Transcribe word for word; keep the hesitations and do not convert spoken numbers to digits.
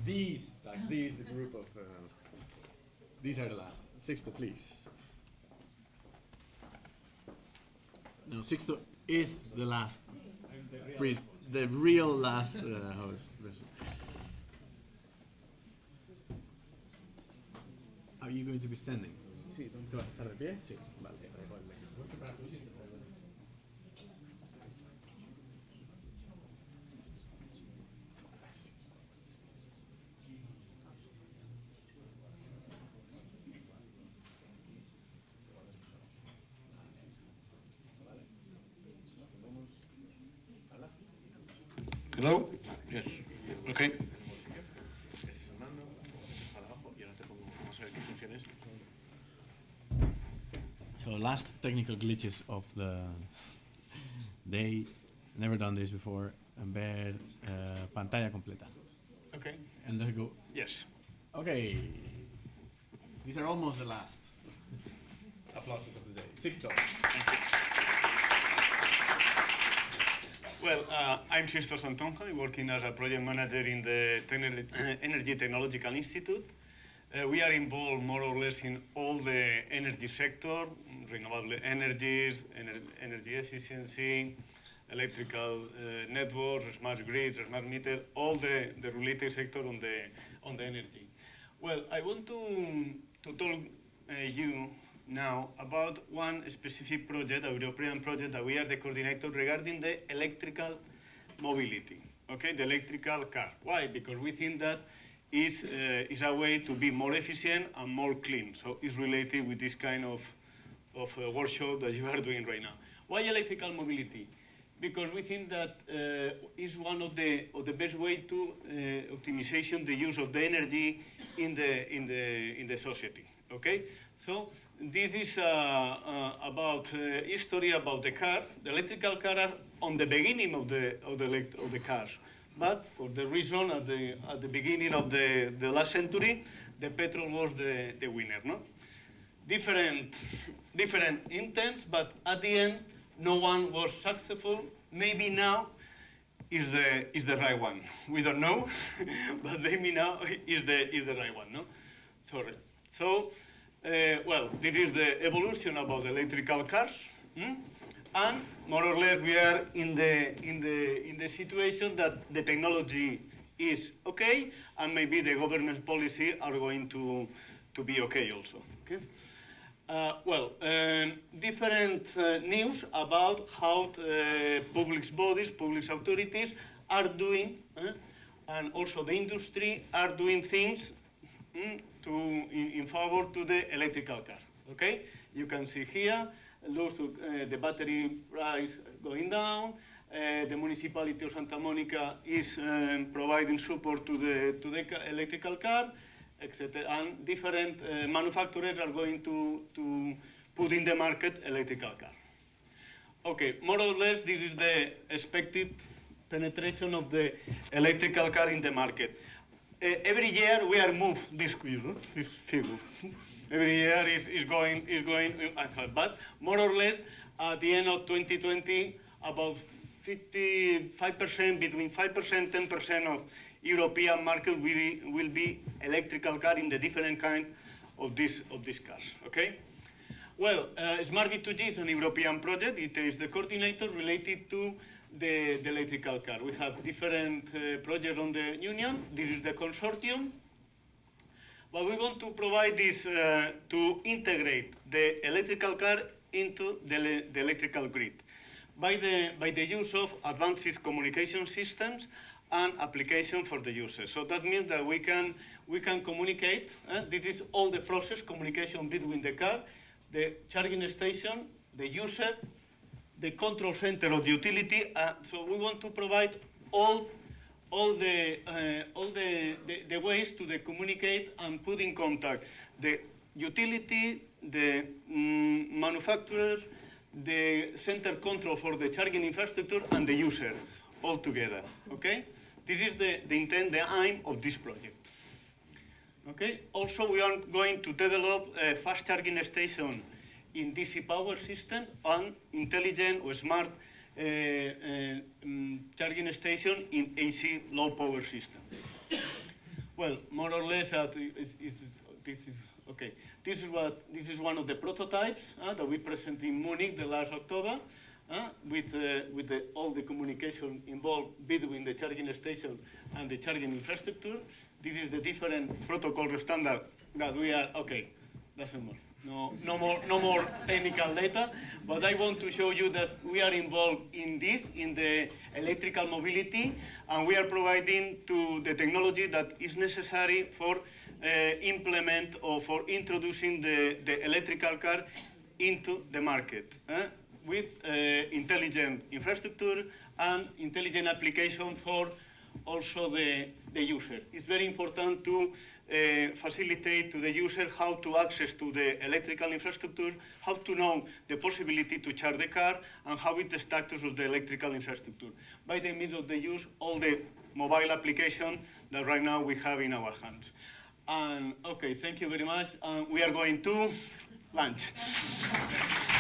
these, like these group of, uh, these are the last. Sixto, please. No, Sixto is the last, pre the real last uh, host. Are you going to be standing? Sí, ¿tú vas a estar de pie? Sí, vale. Hello? Yes. Okay. So last technical glitches of the day. Never done this before. Ver uh, pantalla completa. Okay. And there you go. Yes. Okay. These are almost the last applauses of the day. Sixto. Well, uh, I'm Sixto Santonja, working as a project manager in the Techn uh, Energy Technological Institute. Uh, we are involved more or less in all the energy sector, renewable energies, ener energy efficiency, electrical uh, networks, smart grids, smart meter, all the, the related sector on the, on the energy. Well, I want to, to talk uh, you now about one specific project, a European project that we are the coordinator regarding the electrical mobility, okay, the electrical car. Why? Because we think that is, uh, is a way to be more efficient and more clean. So it's related with this kind of, of uh, workshop that you are doing right now. Why electrical mobility? Because we think that uh, is one of the, of the best way to uh, optimization the use of the energy in the, in the, in the society, okay? So this is uh, uh, about uh, history about the cars. The electrical cars are on the beginning of the, of the, of the cars. But for the reason at the, at the beginning of the, the last century, the petrol was the, the winner, no? Different, different intents, but at the end, no one was successful. Maybe now is the, is the right one. We don't know, but maybe now is the, is the right one, no? Sorry. So, uh, well, this is the evolution about electrical cars. Hmm? And more or less we are in the, in, the, in the situation that the technology is okay, and maybe the government policy are going to, to be okay also. Okay? Uh, well, um, different uh, news about how uh, public bodies, public authorities are doing, uh, and also the industry are doing things mm, to, in, in favor to the electrical car. Okay? You can see here. Those, uh, the battery price going down, uh, the municipality of Santa Monica is um, providing support to the, to the electrical car, et cetera. And different uh, manufacturers are going to, to put in the market electrical car. Okay, more or less this is the expected penetration of the electrical car in the market. Uh, every year we are moved this, this figure. Every year is, is going, is going, but more or less at the end of twenty twenty, about fifty-five percent, between five percent, ten percent of European market will be, will be electrical car in the different kind of this of these cars. Okay. Well, uh, Smart V two G is an European project. It is the coordinator related to the, the electrical car. We have different uh, projects on the union. This is the consortium. But we want to provide this uh, to integrate the electrical car into the, the electrical grid by the, by the use of advanced communication systems and application for the users. So that means that we can, we can communicate. Uh, this is all the process, communication between the car, the charging station, the user, the control center of the utility. Uh, so we want to provide all all the uh, all the, the, the ways to the communicate and put in contact the utility, the mm, manufacturer, the center control for the charging infrastructure, and the user all together. Okay, this is the, the intent, the aim of this project. Okay. Also, we are going to develop a fast charging station in D C power system and intelligent or smart Uh, uh, um, charging station in A C low power system. Well, more or less, uh, is, is, this is okay. This is what this is one of the prototypes uh, that we presented in Munich the last October, uh, with uh, with the, all the communication involved between the charging station and the charging infrastructure. This is the different protocol standard that we are okay. Doesn't more. No, no more, no more technical data, but I want to show you that we are involved in this, in the electrical mobility, and we are providing to the technology that is necessary for uh, implement or for introducing the, the electrical car into the market eh? with uh, intelligent infrastructure and intelligent application for also the, the user. It's very important to Uh, facilitate to the user how to access to the electrical infrastructure, how to know the possibility to charge the car, and how is the status of the electrical infrastructure by the means of the use all the mobile application that right now we have in our hands. And okay, thank you very much. Uh, we are going to lunch.